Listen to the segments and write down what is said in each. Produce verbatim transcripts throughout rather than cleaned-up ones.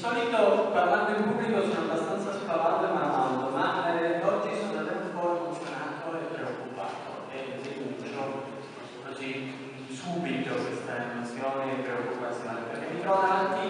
solito parlando in pubblico sono abbastanza spavato e marmando, ma eh, oggi sono davvero un po' emozionato e preoccupato e denuncio così subito questa emozione e preoccupazione, perché mi trovo davanti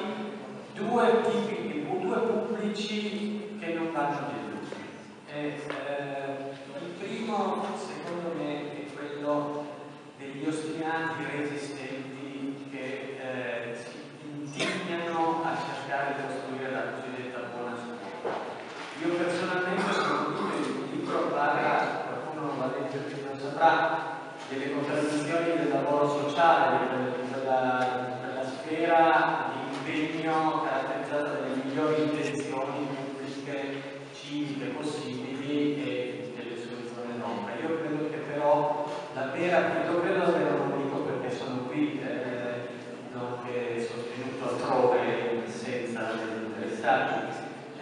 due tipi di due pubblici che non vanno delusi. E, eh, il primo, secondo me, è quello degli ostinati resistenti che eh, si impegnano a cercare di costruire la cosiddetta buona scuola. Io personalmente sono convinto che il libro parla, qualcuno non va a leggere che non saprà, delle contraddizioni del lavoro sociale, di quella, quella sfera di impegno caratterizzata dalle migliori intenzioni pubbliche, civiche possibili e delle sue zone d'ombra. Io credo che però la vera, io credo davvero, non dico perché sono qui, eh, non che sostenuto altrove senza interessarmi,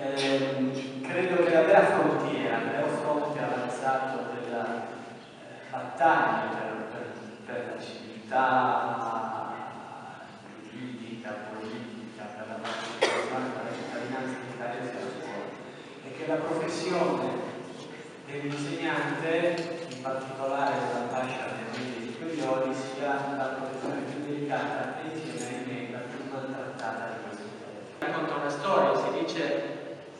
eh, credo che la vera frontiera, il vero fronte avanzato della eh, battaglia per, per, per la civiltà giuridica, politica, per la partecipazione, per la cittadinanza in Italia sia la scuola, e che la professione dell'insegnante, in particolare della fascia dei medie superiori, sia la professione più delicata e insieme ahimè la più maltrattata di questo paese. Racconta una storia, si dice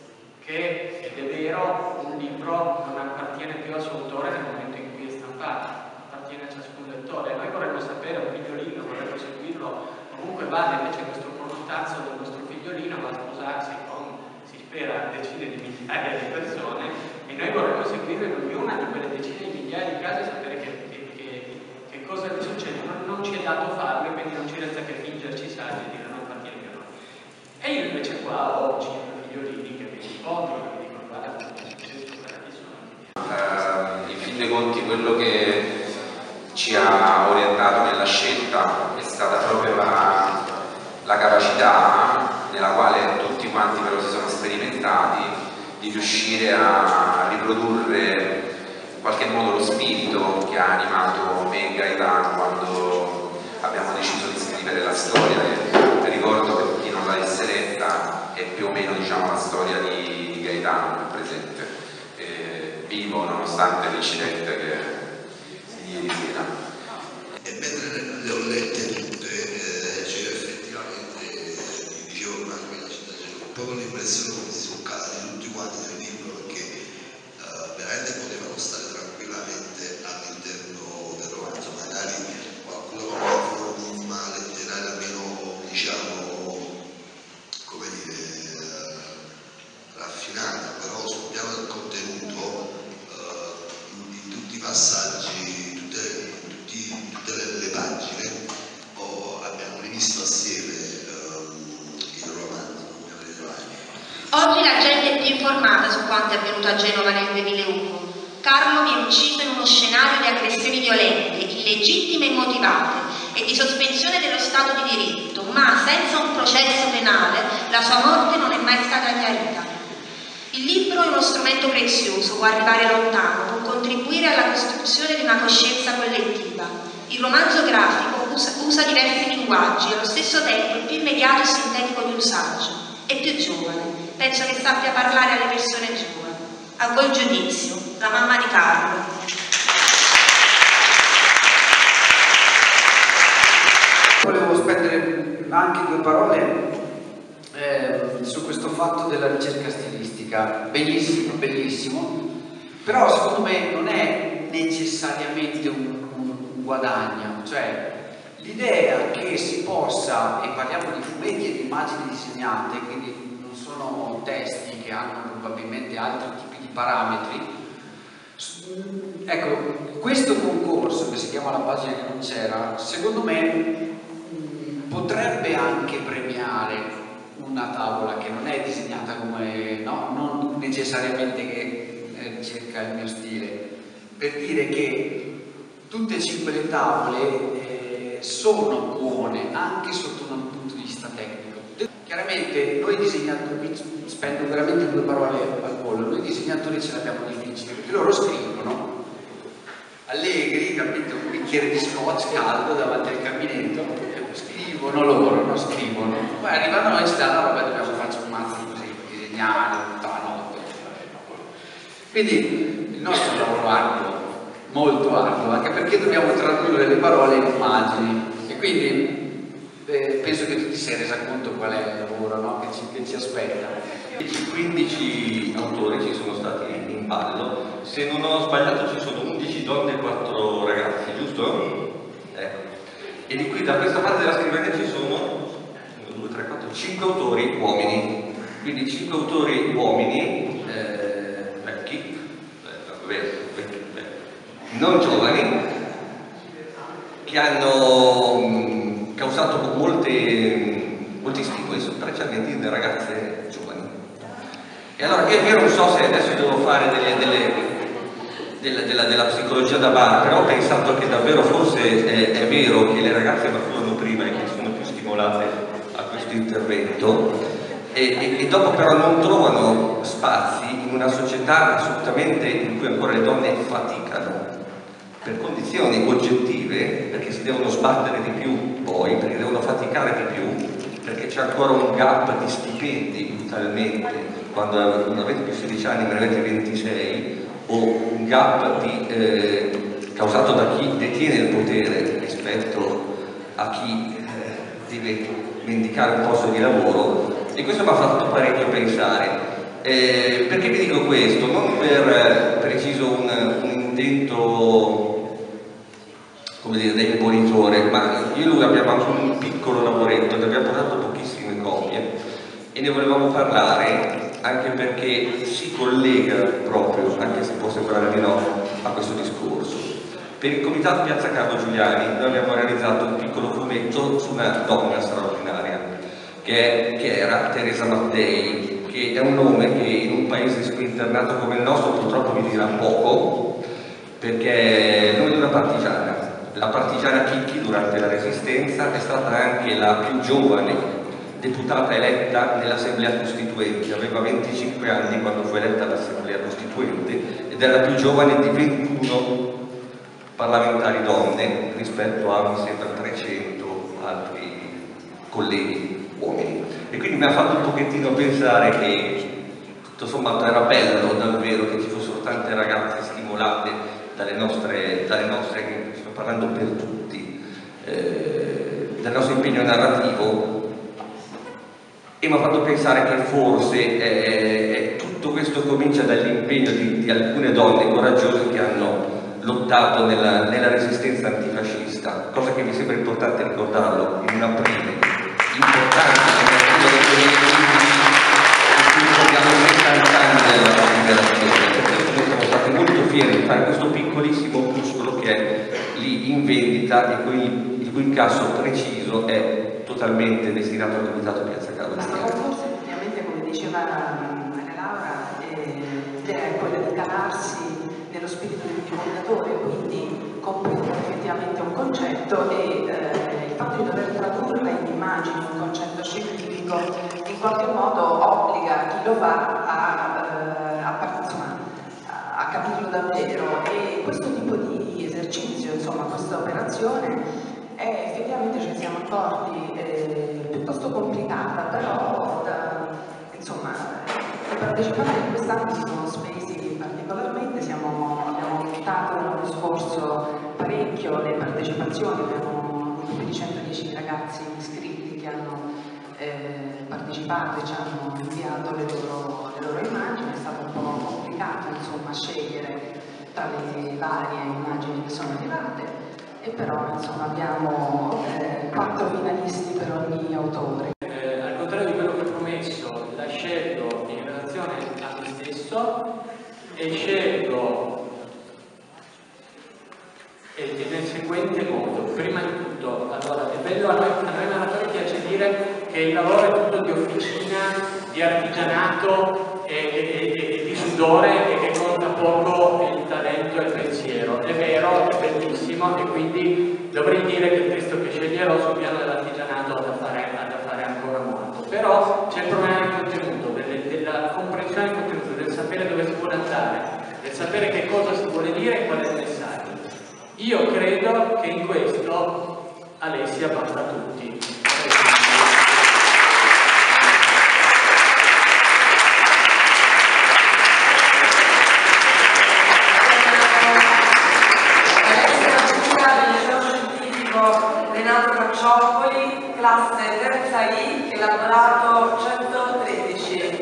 che, ed è vero, un libro non appartiene più al suo autore nel momento in cui è stampato, appartiene a ciascun lettore. Noi vorremmo sapere, un figliolino, vorremmo seguirlo ovunque vada, invece questo portazzo del nostro figliolino va a sposarsi con, si spera, decine di migliaia di persone, e noi vorremmo seguire in ognuna di quelle decine di migliaia di casi e sapere che, che, che, che cosa gli succede. Non, non ci è dato farlo, quindi non ci resta che fingerci saggi e dire non appartiene più a noi. E io invece qua ho cinque figliolini che mi incontro, che mi dicono guarda cosa è successo, guarda chi sono. Uh, in fin dei conti quello che ci ha orientato nella scelta è stata proprio la, la capacità nella quale tutti quanti però si sono sperimentati di riuscire a riprodurre in qualche modo lo spirito che ha animato me e Gaetano quando abbiamo deciso di scrivere la storia. E ricordo, per chi non l'avesse letta, è più o meno, diciamo, la storia di, di Gaetano nel presente, eh, vivo nonostante l'incidente che di ieri sera. E mentre le ho lette tutte, eh, cioè effettivamente, mi dicevo prima che la città, c'è un po' l'impressione che si sono calati tutti quanti nel libro, perché eh, veramente potevano stare tranquillamente all'interno del romanzo. Magari qualcuno con una forma minima letteraria meno, diciamo, come dire, eh, raffinata, però sul piano del contenuto, eh, in, in tutti i passaggi, tutte, tutti, tutte le, le pagine, oh, abbiamo rivisto assieme eh, il romanzo, come vedete mai. Oggi la gente è più informata su quanto è avvenuto a Genova nel duemilauno. Carlo viene ucciso in uno scenario di aggressioni violente, illegittime e immotivate, e di sospensione dello Stato di diritto, ma senza un processo penale la sua morte non è mai stata chiarita. Il libro è uno strumento prezioso, può arrivare lontano, può contribuire alla costruzione di una coscienza collettiva. Il romanzo grafico usa, usa diversi linguaggi e allo stesso tempo è più immediato e sintetico di un saggio. È più giovane, penso che sappia parlare alle persone giovani. A voi il giudizio, la mamma di Carlo. Volevo spendere anche due parole eh, su questo fatto della ricerca stilistica. Bellissimo, bellissimo, però secondo me non è necessariamente un, un, un guadagno, cioè l'idea che si possa, e parliamo di fumetti e di immagini disegnate, quindi non sono testi che hanno probabilmente altri tipi di parametri. Ecco, questo concorso che si chiama La pagina che non c'era, secondo me potrebbe anche premiare una tavola che non è disegnata come, no, non necessariamente che eh, ricerca il mio stile, per dire che tutte e cinque le tavole eh, sono buone anche sotto un punto di vista tecnico. Chiaramente noi disegnatori, spendo veramente due parole al volo, noi disegnatori ce l'abbiamo difficile, perché loro scrivono allegri, capite, un bicchiere di scotch caldo davanti al caminetto, scrivono loro, non scrivono, poi arrivano e ci danno la roba che dobbiamo fare faccio un mazzo così, disegnare tutta la notte. Quindi il nostro è un lavoro arduo, molto arduo, anche perché dobbiamo tradurre le parole in immagini e quindi eh, penso che tu ti sei resa conto qual è il lavoro, no? che, ci, che ci aspetta. quindici autori ci sono stati in ballo, se non ho sbagliato ci sono undici donne e quattro ragazzi, giusto? Eh. E di qui da questa parte della scrivania ci sono uno, due, tre, quattro, cinque autori uomini, quindi cinque autori uomini eh, vecchi, eh, vecchi, vecchi, non giovani, che hanno mh, causato molte, molti stimoli, specialmente in ragazze giovani. E allora io, io non so se adesso devo fare delle, delle, della, della, della psicologia da bar, però ho pensato che davvero forse è, è vero che le ragazze maturano prima e che sono più stimolate a questo intervento e, e, e dopo però non trovano spazi in una società assolutamente in cui ancora le donne faticano per condizioni oggettive, perché si devono sbattere di più poi, perché devono faticare di più, perché c'è ancora un gap di stipendi brutalmente quando non avete più sedici anni ma ne avete ventisei, o un gap di, eh, causato da chi detiene il potere rispetto a chi eh, deve vendicare un posto di lavoro, e questo mi ha fatto parecchio pensare. Eh, perché vi dico questo? Non per eh, preciso un, un intento, come dire, da imponitore, ma io e lui abbiamo anche un piccolo lavoretto, ne abbiamo portato pochissime copie e ne volevamo parlare anche perché si collega proprio, anche se può sembrare di no, a questo discorso. Per il Comitato Piazza Carlo Giuliani noi abbiamo realizzato un piccolo fumetto su una donna straordinaria che, è, che era Teresa Mattei, che è un nome che in un paese spinternato come il nostro purtroppo vi dirà poco, perché è il nome di una partigiana. La partigiana Chicchi durante la Resistenza è stata anche la più giovane deputata eletta nell'Assemblea Costituente, aveva venticinque anni quando fu eletta all'Assemblea Costituente ed era la più giovane di ventuno parlamentari donne rispetto a, mi sembra, trecento altri colleghi uomini. E quindi mi ha fatto un pochettino pensare che tutto sommato era bello davvero che ci fossero tante ragazze stimolate dalle nostre, dalle nostre sto parlando per tutti, eh, dal nostro impegno narrativo. E mi ha fatto pensare che forse eh, eh, tutto questo comincia dall'impegno di, di alcune donne coraggiose che hanno lottato nella, nella resistenza antifascista, cosa che mi sembra importante ricordarlo in un aprile importante in cui ricordiamo i settanta anni della liberazione. Per questo noi siamo stati molto fieri di fare questo piccolissimo opuscolo che è lì in vendita e cui, il cui incasso preciso è totalmente destinato al Comitato Piazza Carlo Giuliani. Ma forse effettivamente, come diceva Maria Laura, eh, è quella di calarsi nello spirito del divulgatore, quindi comprendere effettivamente un concetto e eh, il fatto di dover tradurre in immagini un concetto scientifico in qualche modo obbliga chi lo fa a, eh, a, insomma, a capirlo davvero, e questo tipo di esercizio, insomma questa operazione è effettivamente, ci siamo accorti, eh, piuttosto complicata, però da, insomma i partecipanti di quest'anno si sono spesi particolarmente, siamo, abbiamo aumentato l'anno scorso parecchio le partecipazioni, abbiamo più di centodieci ragazzi iscritti che hanno eh, partecipato e ci hanno inviato le loro, le loro immagini. È stato un po' complicato insomma scegliere tra le varie immagini che sono arrivate, e però insomma abbiamo eh, quattro finalisti per ogni autore. Eh, al contrario di quello che ho promesso, la scelgo in relazione a me stesso e scelgo e nel seguente modo. Prima di tutto, allora, è bello, a noi, a noi narratori piace dire che il lavoro è tutto di officina, di artigianato e, e, e, e di sudore, e che conta poco il talento e il pensiero. È vero, è bellissimo, e quindi dovrei dire che il testo che sceglierò sul piano dell'artigianato ha da fare, ha da fare ancora molto. Però c'è il problema del contenuto, delle, della comprensione del contenuto, del sapere dove si vuole andare, del sapere che cosa si vuole dire e qual è il messaggio. Io credo che in questo Alessia basta a tutti. Cianciopoli, classe terza I, elaborato centotredici.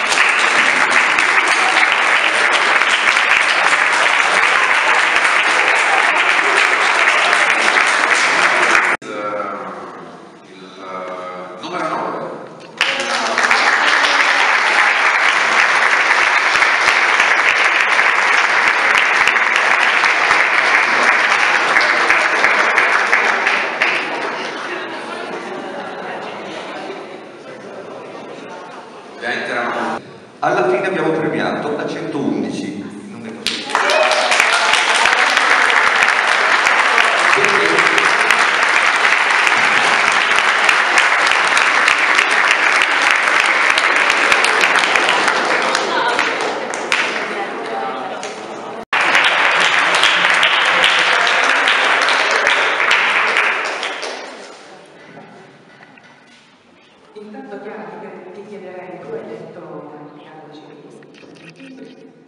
Alla fine abbiamo premiato a centoundici. Non è così. Intanto Chiara ti chiederei, tu hai detto Carlo Civili.